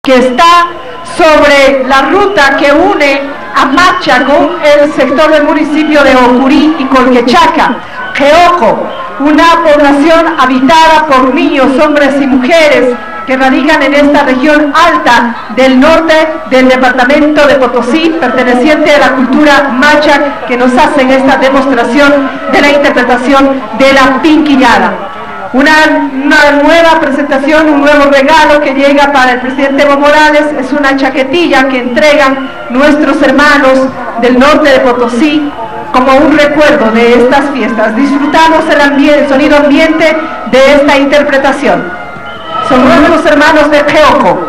que está sobre la ruta que une a Macha con el sector del municipio de Ocurí y Colquechaca. Geoco, una población habitada por niños, hombres y mujeres que radican en esta región alta del norte del departamento de Potosí, perteneciente a la cultura macha, que nos hacen esta demostración de la interpretación de la pinquillada. Una nueva presentación, un nuevo regalo que llega para el presidente Evo Morales, es una chaquetilla que entregan nuestros hermanos del norte de Potosí como un recuerdo de estas fiestas. Disfrutamos el sonido ambiente de esta interpretación. Son nuestros hermanos de Geoco.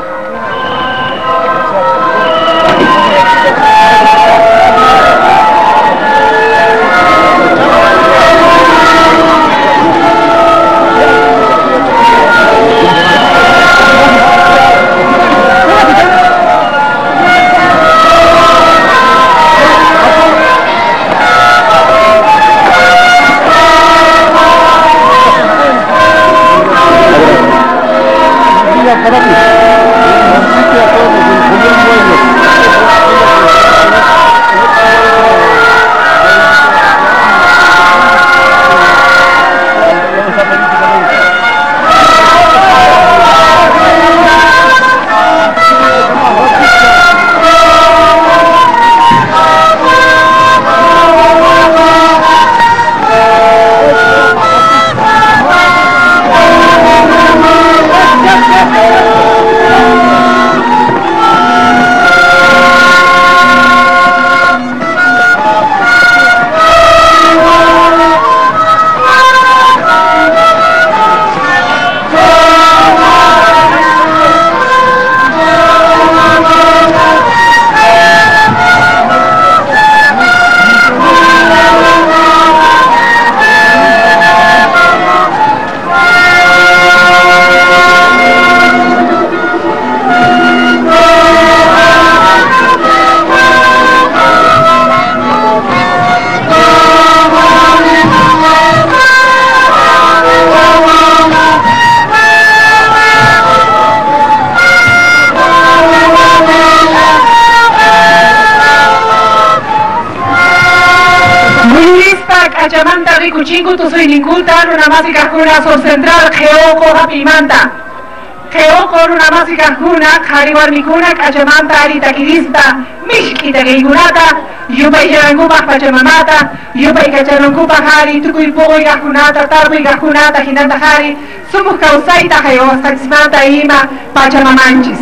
Cachamanta ricuchingu tu soy ninculta una másica juna sur central Geoco Japimanta Geoco una másica juna Jariwar Mikuna Cachamanta Arita Kirista Mishkita Geigunata Yupay Yarangupa Pachamamata Yupay Cacharangupa Hari Tukui Pogo y Gajunata Tarbo y Gajunata Hinanta Hari Somos Causaita Geo Saxmanta Ima Pachamamanchis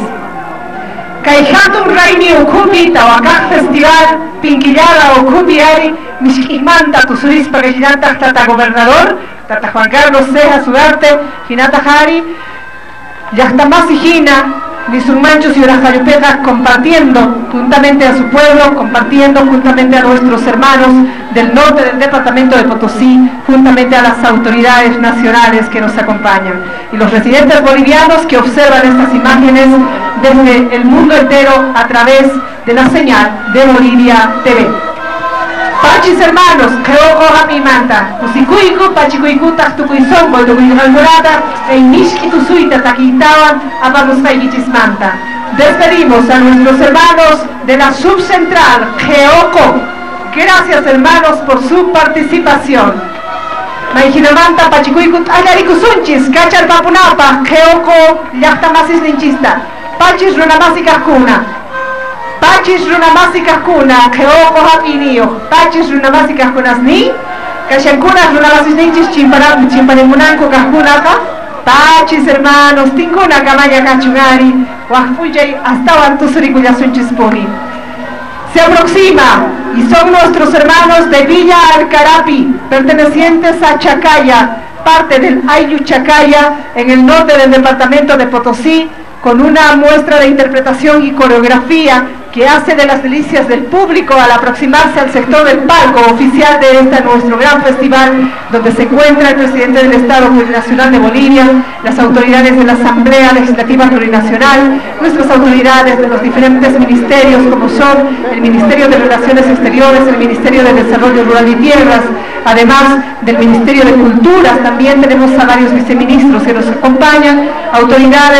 Kaihatum Raini Okupi Tawakak Festival Pinquillada Okupi Ari Mishkimanta Tusurispa Gallinanta Tata Gobernador Tata Juan Carlos Ceja Sudarte Hinata Hari Yachtamás y Hina Nisurmanchos y Urajayupetas compartiendo juntamente a su pueblo, compartiendo juntamente a nuestros hermanos del norte del departamento de Potosí, juntamente a las autoridades nacionales que nos acompañan y los residentes bolivianos que observan estas imágenes desde el mundo entero a través de la señal de Bolivia TV. Pachis hermanos, Geoco Japimanta, Usikuiku, Pachikuiku, Taktukuizongo, Tukuizongorata, Eimishki Tusuita, Taquintawan, Apaluspaigichismanta. Despedimos a nuestros hermanos de la subcentral Geoco. Gracias hermanos por su participación. Maijinamanta, Pachikuiku, Ayarikusunchis, Cachar Papunapa, Geoco, Yachtamasis Linchista, Pachis Runamásika Kuna. Pachis runamásika kuna, Geoco Japinio, Pachis runamásika kunasni, Kashankuna runamásisnichis chimpanemunanko kajunaka, Pachis hermanos, Tinkuna Kamaya Kachungari, Wajpuyay hasta Tusuricuyasunchisponi. Se aproxima y son nuestros hermanos de Villa Alcarapi, pertenecientes a Chacaya, parte del Ayllu Chacaya, en el norte del departamento de Potosí, con una muestra de interpretación y coreografía que hace de las delicias del público al aproximarse al sector del palco oficial de este nuestro gran festival, donde se encuentra el presidente del Estado Plurinacional de Bolivia, las autoridades de la Asamblea Legislativa Plurinacional, nuestras autoridades de los diferentes ministerios como son el Ministerio de Relaciones Exteriores, el Ministerio de Desarrollo Rural y Tierras, además del Ministerio de Culturas. También tenemos a varios viceministros que nos acompañan, autoridades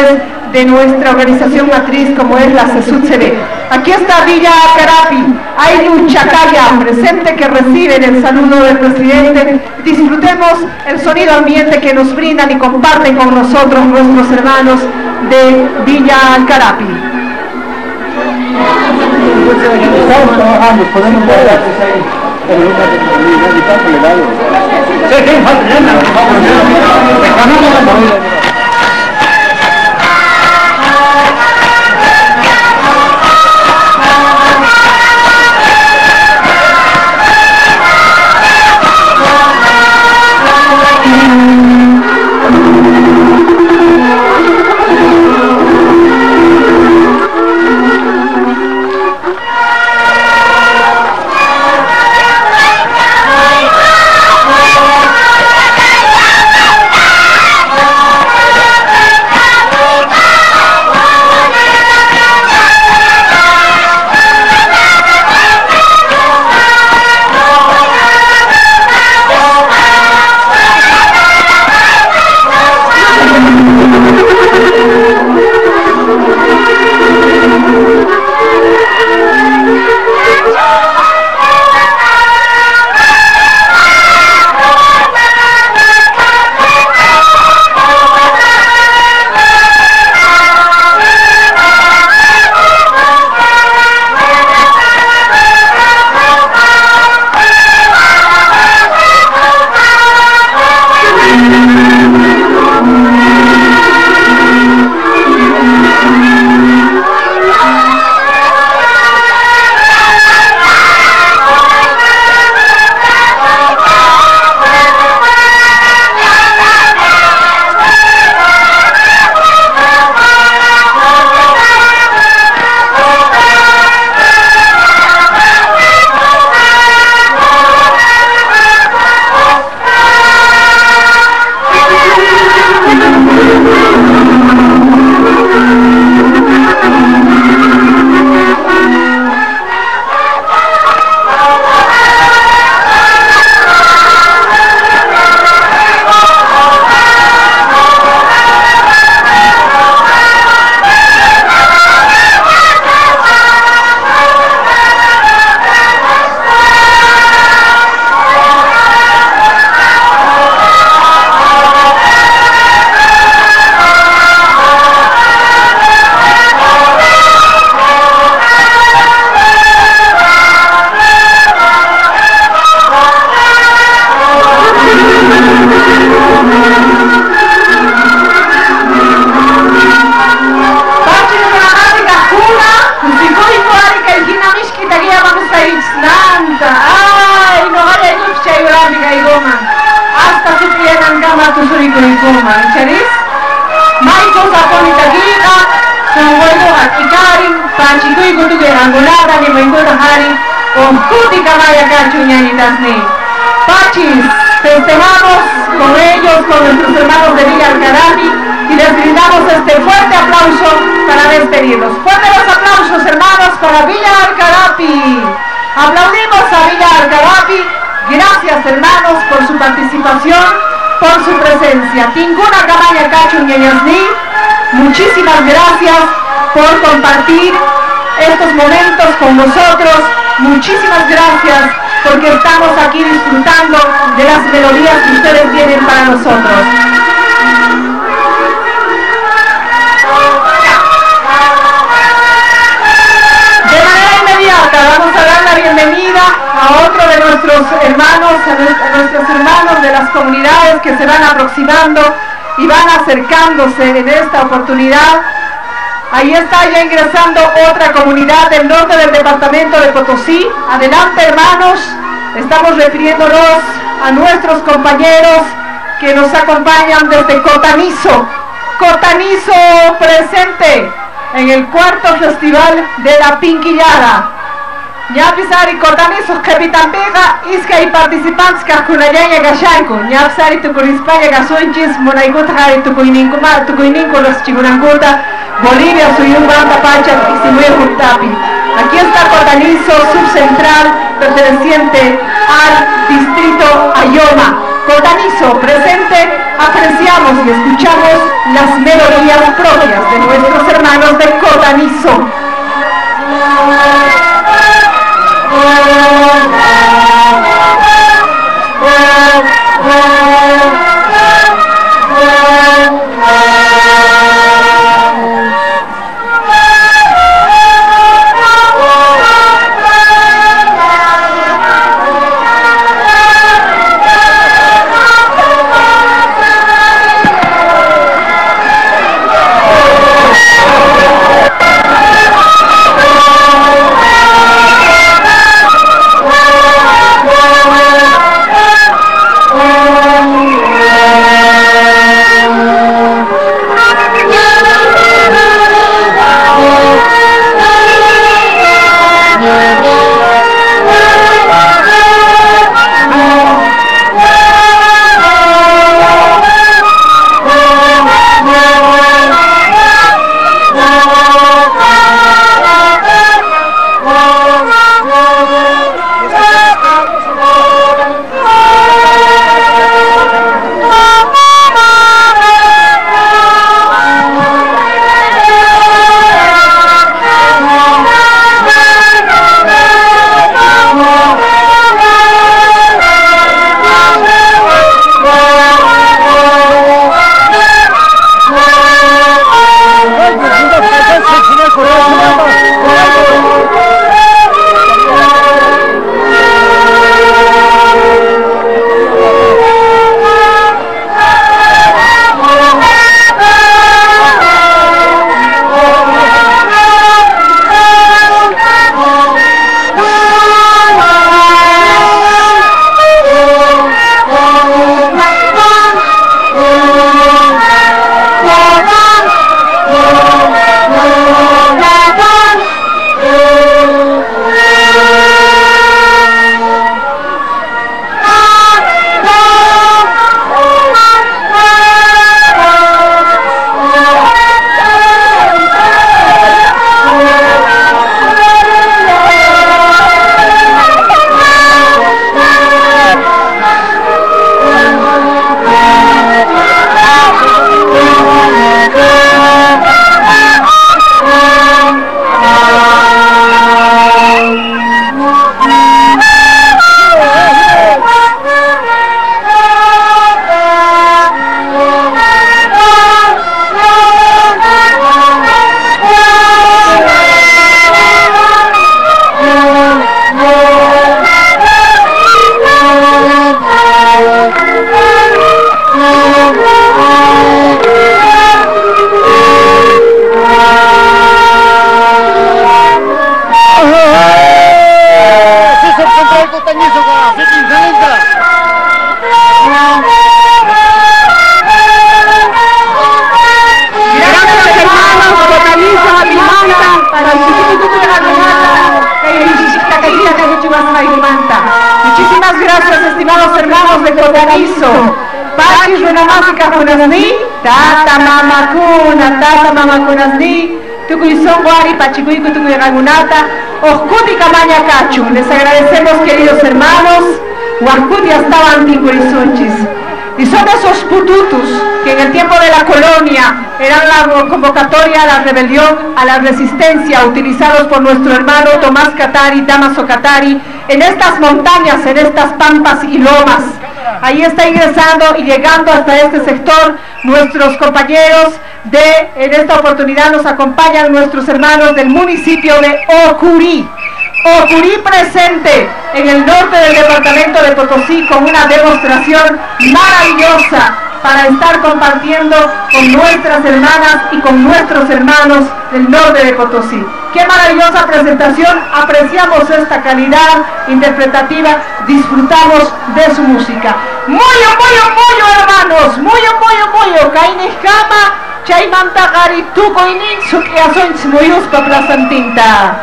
de nuestra organización matriz como es la CESUTCB. Aquí está Villa Carapi, Aylu Chacaya, presente, que reciben el saludo del presidente. Disfrutemos el sonido ambiente que nos brindan y comparten con nosotros nuestros hermanos de Villa Carapi. Estamos trabajando, podemos ver Pachis, festejamos con ellos, con nuestros hermanos de Villa Carapi, y les brindamos este fuerte aplauso para despedirlos. Fuerte los aplausos, hermanos, para Villa Carapi. Aplaudimos a Villa Carapi. Gracias, hermanos, por su participación, por su presencia. Tinguna Camaya Cacho Ñañasni, muchísimas gracias por compartir estos momentos con nosotros. Muchísimas gracias porque estamos aquí disfrutando de las melodías que ustedes tienen para nosotros. De manera inmediata vamos a dar la bienvenida a otro de nuestros hermanos, a nuestros hermanos de las comunidades que se van aproximando y van acercándose en esta oportunidad. Ahí está ya ingresando otra comunidad del norte del departamento de Potosí. Adelante, hermanos, estamos refiriéndonos a nuestros compañeros que nos acompañan desde Cotanizo. Cotanizo presente en el cuarto festival de la Pinquillada. Ñapizari Cotanizo Capitanpega, isca y participantes Cajunayaya Gashanko, Ñapizari Tucurispaña Gasunchis, Monaikutari Tucuininco los Chigunanguta, Bolivia, Suyumbanta, Pacha, y Simuye Juntapi. Aquí está Cotanizo subcentral, perteneciente al distrito Ayoma. Cotanizo, presente apreciamos y escuchamos las melodías propias de nuestros hermanos de Cotanizo. Muchísimas gracias, estimados hermanos de Cotanizo. Pachi Runamásika Kunasni, Tata Mamakunasni, Tukuizón Guari, Pachikuiku Tukuiragunata, Oscuti Camaña Cachu. Les agradecemos, queridos hermanos, Huascuti estaban Tincurizunchis. Y son esos pututus que en el tiempo de la colonia eran la convocatoria a la rebelión, a la resistencia, utilizados por nuestro hermano Tomás Katari, Damaso Katari, en estas montañas, en estas pampas y lomas. Ahí está ingresando y llegando hasta este sector nuestros compañeros en esta oportunidad nos acompañan nuestros hermanos del municipio de Ocurí. Ocurí presente en el norte del departamento de Potosí con una demostración maravillosa para estar compartiendo con nuestras hermanas y con nuestros hermanos del norte de Potosí. ¡Qué maravillosa presentación! Apreciamos esta calidad interpretativa, disfrutamos de su música. ¡Muyo, hermanos! ¡Muyo! ¡Kainijama! ¡Chaymanta gari tukoinin sukiasoin smuyuspa plasantinta!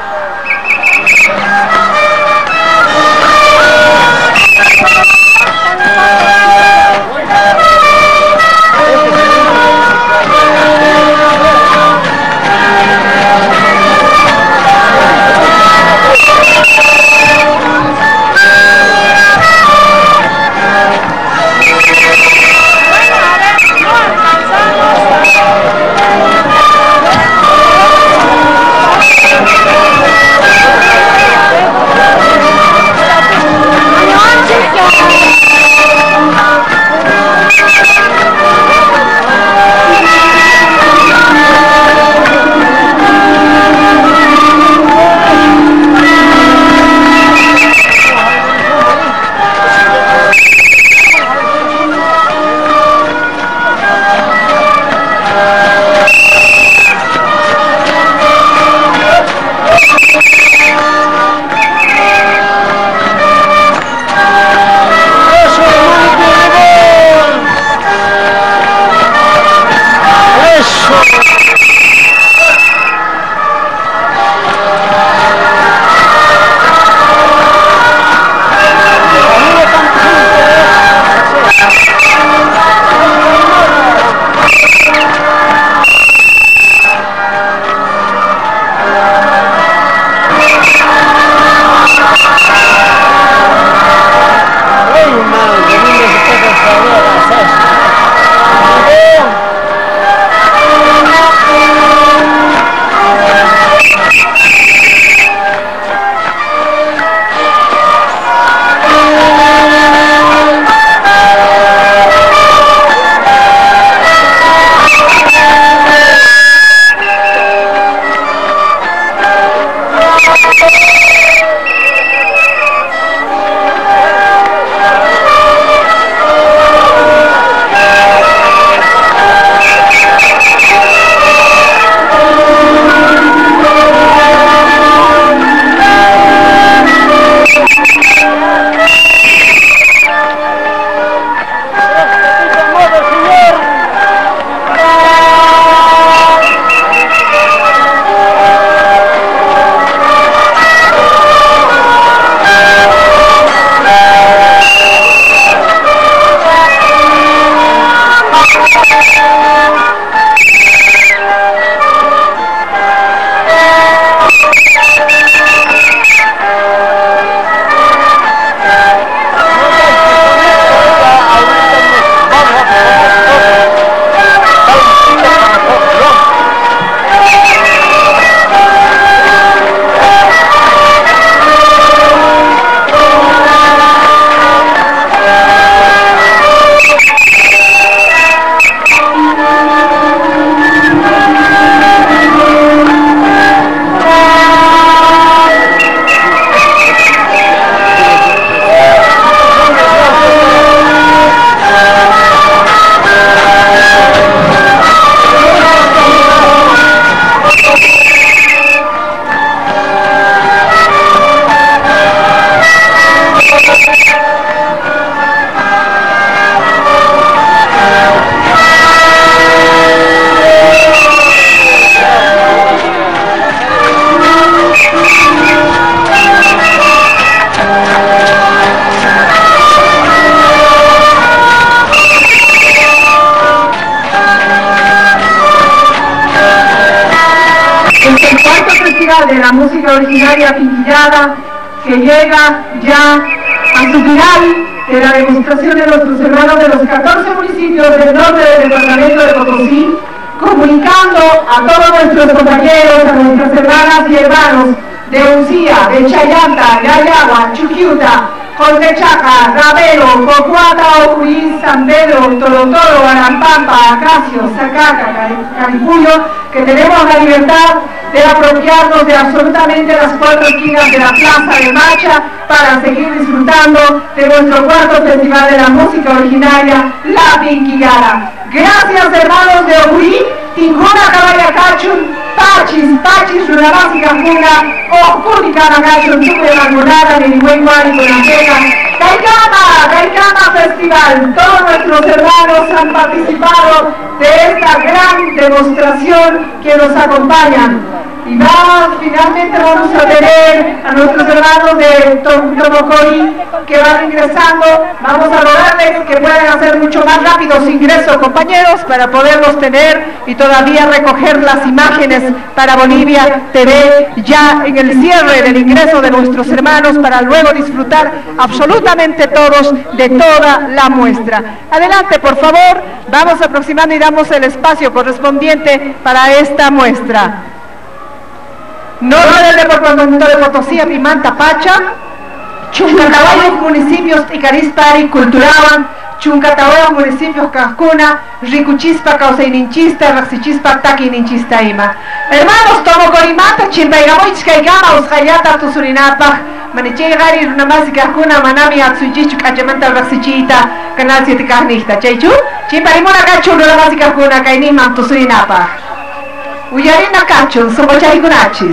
entrega de la música originaria pinquillada, que llega ya a su final de la demostración de nuestros hermanos de los 14 municipios del norte del departamento de Potosí, comunicando a todos nuestros compañeros, a nuestras hermanas y hermanos de Uncía, de Chayanta, Yayagua, Chuquiuta, Coltechaca, Ravelo, Cocuata, Ocuí, San Pedro, Torotoro, Arampampa, Acacio, Zacaca, Caripuyo, que tenemos la libertad de apropiarnos de absolutamente las 4 esquinas de la plaza de Macha para seguir disfrutando de nuestro cuarto festival de la música originaria, La Pinquillada. Gracias, hermanos de Ocuí, Tincuna Cabaya Cachun, Pachis, Runamasi Cancuna, Ocuni Canagachun, Tupe Mangonada, Nerihuenguari, Conapega, Caicama Festival. Todos nuestros hermanos han participado de esta gran demostración que nos acompañan. Y finalmente vamos a tener a nuestros hermanos de Tomocori que van ingresando. Vamos a rogarles que puedan hacer mucho más rápido su ingreso, compañeros, para poderlos tener y todavía recoger las imágenes para Bolivia TV ya en el cierre del ingreso de nuestros hermanos, para luego disfrutar absolutamente todos de toda la muestra. Adelante, por favor, vamos aproximando y damos el espacio correspondiente para esta muestra. Norte del departamento de Potosí, Pimanta, Pacha, Chuncatahuaya, municipios Icarispari, Culturaban, Chuncatahuaya, municipios Cascuna, Ricuchispa, Causaininchista, Raxichispa, Taquininchista, Ima. Hermanos, tomo Corimata, Chimpaigamoich, Caigama, Uscayata, Tusurinapa, Maniche Gari, Runamasi, Cascuna, Manami, Atsuchichu, Cachamanta, Raxichita, Canal 7 Carnista, Chaychu, Chimparimona, Cachu, Runamasi, Cascuna, Cainima, Tusurinapa. Uyarina Cachun, Sobochai Gunachis.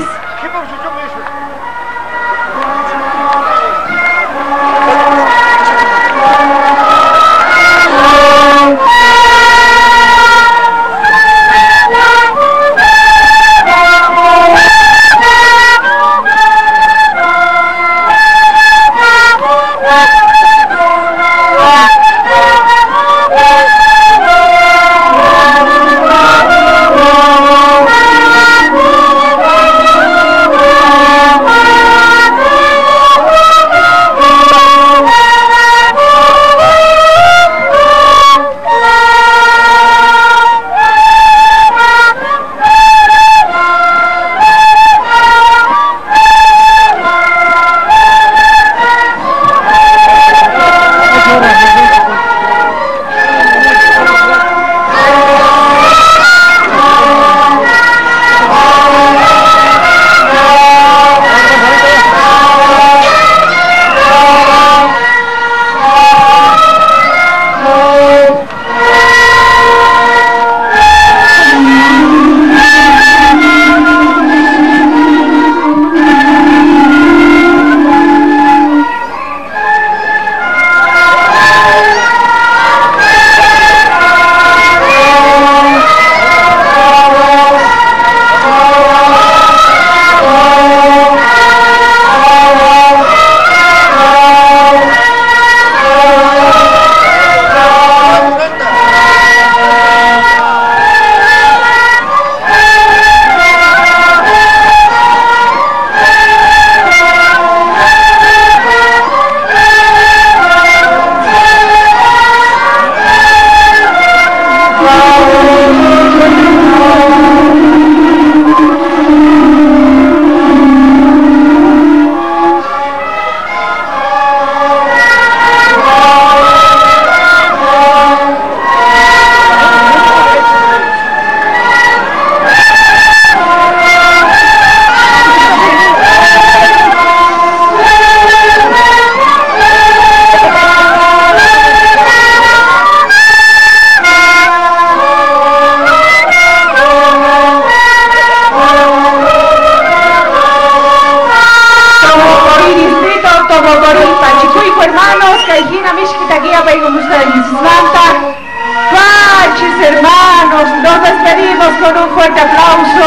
Hermanos, nos despedimos con un fuerte aplauso.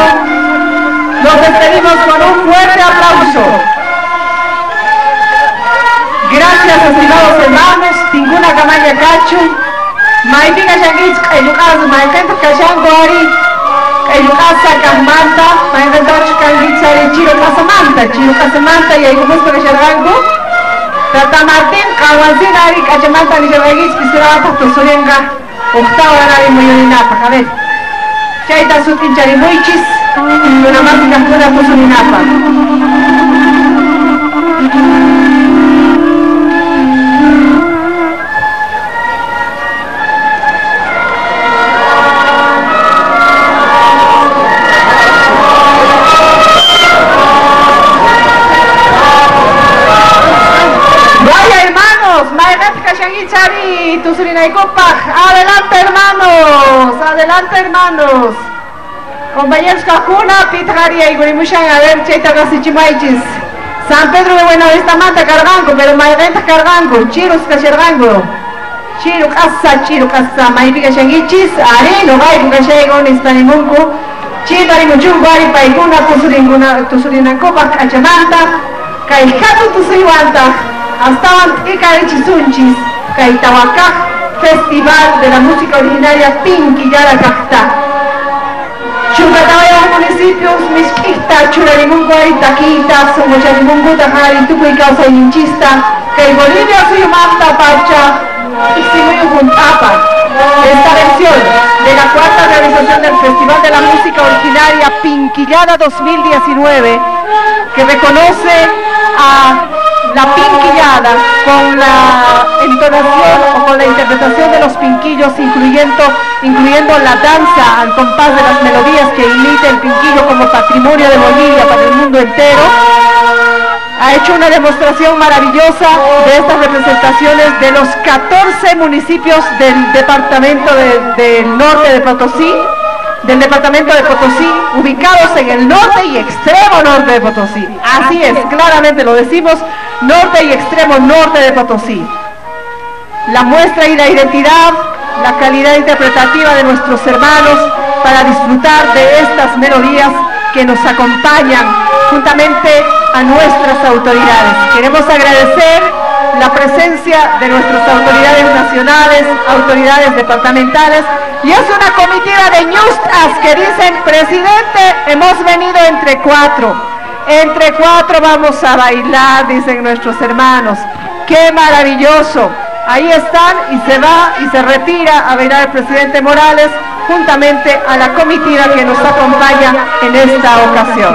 Nos despedimos con un fuerte aplauso. Gracias, estimados hermanos. Tinguna Camaya Cachu, Maipica Yanguich, Kailukas, Maikanta Kashanguari, Kailukasa Kahmanta, Maikanta Kangichari Chiro Casamanta y ahí como es que Shargango Tata Martín Kawansina Ari Cachamanta ni Shargagis Kisirata Tosurenga octavo Ari Moyoninapa a ver Chaita Sutin Charimuichis una mágica pura Tosurinapa. Adelante hermanos, compañeros Cajuna, Pitjaria y Gurimushan, a ver, Cheita Gasichimaichis, San Pedro de Buenavista Manta Cargango, pero Mayrenta Cargango, Chirus Cachargango, Chiru Casa, Maipica Shangichis, Areno, Gai, Cachego, Nistanimunku, Chitari Muchun, Bari, Paikuna, Tusurinancopa, Cachamanta, Caijatu Tusuyuanta, hasta Ikarichisunchis, Caitawacaj. Festival de la música originaria Pinquillada Cajta. Chucataya municipios, Misquita, Churarimungo, Taquita, Somocharimungo, Tajari, Tucuy, Causa y Hinchista, que Bolivia, Suyumanta, Pacha, y Simuyu Juntapa. Esta versión de la cuarta realización del Festival de la Música Originaria Pinquillada 2019, que reconoce a la pinquillada con la entonación o con la interpretación de los pinquillos, incluyendo la danza al compás de las melodías que imita el pinquillo como patrimonio de Bolivia para el mundo entero. Ha hecho una demostración maravillosa de estas representaciones de los 14 municipios del departamento del norte de Potosí, ubicados en el norte y extremo norte de Potosí. Así es, claramente lo decimos, norte y extremo norte de Potosí. La muestra y la identidad, la calidad interpretativa de nuestros hermanos para disfrutar de estas melodías que nos acompañan juntamente a nuestras autoridades. Queremos agradecer la presencia de nuestras autoridades nacionales, autoridades departamentales, y es una comitiva de ñustas que dicen: presidente, hemos venido entre cuatro vamos a bailar, dicen nuestros hermanos. ¡Qué maravilloso! Ahí están y se va y se retira a bailar el presidente Morales juntamente a la comitiva que nos acompaña en esta ocasión.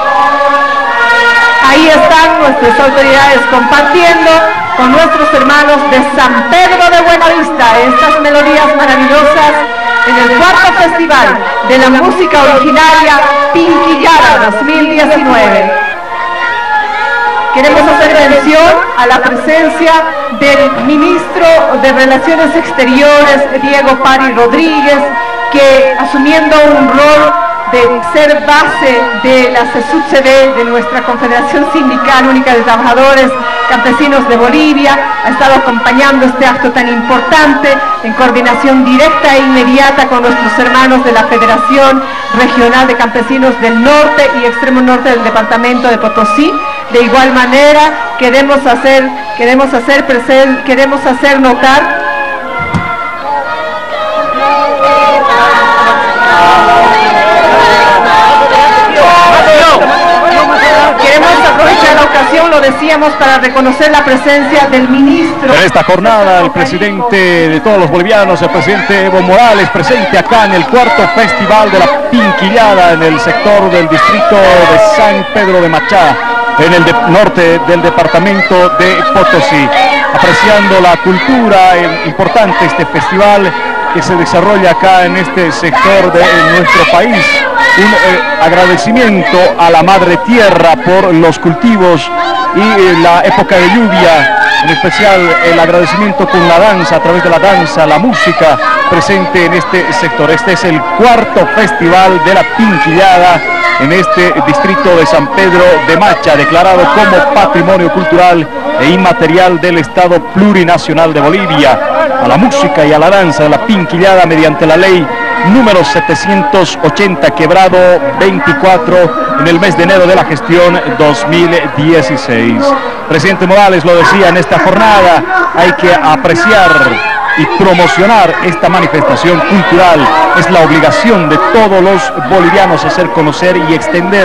Ahí están nuestras autoridades compartiendo con nuestros hermanos de San Pedro de Buenavista estas melodías maravillosas en el cuarto Festival de la Música Originaria Pinquillada 2019. Queremos hacer mención a la presencia del ministro de Relaciones Exteriores, Diego Pari Rodríguez, que asumiendo un rol de ser base de la CESUD-CD, de nuestra Confederación Sindical Única de Trabajadores Campesinos de Bolivia, ha estado acompañando este acto tan importante en coordinación directa e inmediata con nuestros hermanos de la Federación Regional de Campesinos del Norte y Extremo Norte del Departamento de Potosí. De igual manera, queremos hacer notar aprovechar la ocasión, lo decíamos, para reconocer la presencia del ministro. En esta jornada, el presidente de todos los bolivianos, el presidente Evo Morales, presente acá en el cuarto Festival de la Pinquillada en el sector del distrito de San Pedro de Machá, en el norte del departamento de Potosí, apreciando la cultura importante este festival que se desarrolla acá en este sector de nuestro país. Un agradecimiento a la Madre Tierra por los cultivos y la época de lluvia, en especial el agradecimiento con la danza, a través de la danza, la música presente en este sector. Este es el cuarto Festival de la Pinquillada en este distrito de San Pedro de Macha, declarado como Patrimonio Cultural e Inmaterial del Estado Plurinacional de Bolivia. A la música y a la danza de la Pinquillada mediante la ley número 780, quebrado 24 en el mes de enero de la gestión 2016. Presidente Morales lo decía en esta jornada: hay que apreciar y promocionar esta manifestación cultural. Es la obligación de todos los bolivianos hacer conocer y extender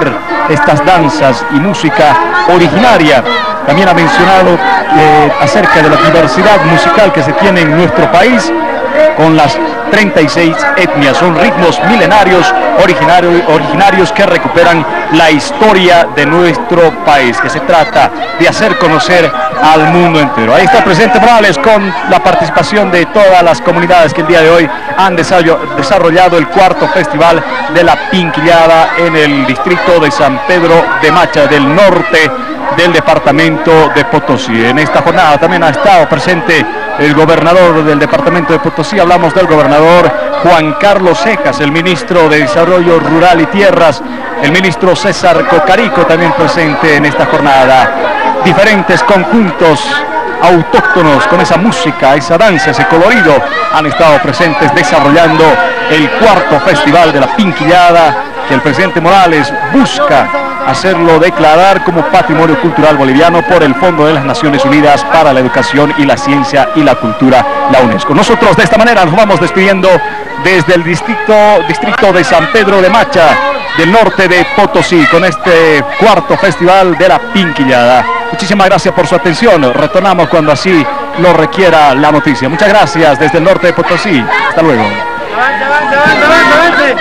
estas danzas y música originaria. También ha mencionado acerca de la diversidad musical que se tiene en nuestro país con las 36 etnias. Son ritmos milenarios originarios que recuperan la historia de nuestro país, que se trata de hacer conocer al mundo entero. Ahí está el presidente Morales con la participación de todas las comunidades que el día de hoy han desarrollado el cuarto festival de la Pinquillada en el distrito de San Pedro de Macha, del norte del departamento de Potosí. En esta jornada también ha estado presente el gobernador del departamento de Potosí. Hablamos del gobernador Juan Carlos Cejas, el ministro de Desarrollo Rural y Tierras, el ministro César Cocarico también presente en esta jornada. Diferentes conjuntos autóctonos con esa música, esa danza, ese colorido han estado presentes desarrollando el cuarto festival de la Pinquillada, que el presidente Morales busca hacerlo declarar como Patrimonio Cultural Boliviano por el Fondo de las Naciones Unidas para la Educación y la Ciencia y la Cultura, la UNESCO. Nosotros de esta manera nos vamos despidiendo desde el distrito de San Pedro de Macha, del norte de Potosí, con este cuarto festival de la Pinquillada. Muchísimas gracias por su atención. Retornamos cuando así lo requiera la noticia. Muchas gracias desde el norte de Potosí. Hasta luego. Avance.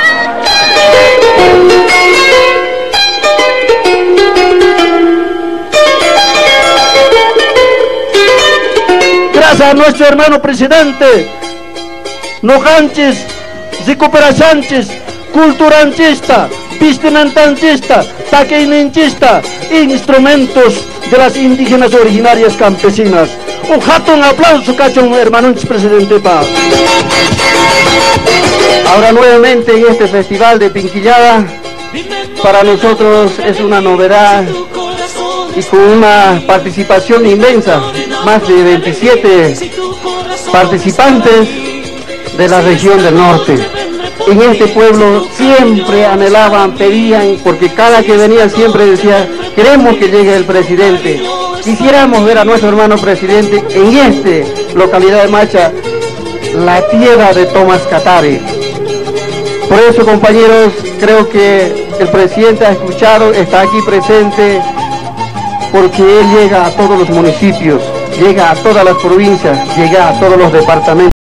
Gracias a nuestro hermano presidente, Nojanchis, Zicuperachanchis, Culturanchista, Vestimentanchista, Taqueininchista, instrumentos de las indígenas originarias campesinas. Un jatón aplauso, cachón, hermano presidente Paz. Ahora nuevamente en este festival de Pinquillada, para nosotros es una novedad y con una participación inmensa, más de 27 participantes de la región del norte. En este pueblo siempre anhelaban, pedían, porque cada que venía siempre decía, queremos que llegue el presidente. Quisiéramos ver a nuestro hermano presidente en esta localidad de Macha, la tierra de Tomás Katari. Por eso, compañeros, creo que el presidente ha escuchado, está aquí presente, porque él llega a todos los municipios, llega a todas las provincias, llega a todos los departamentos.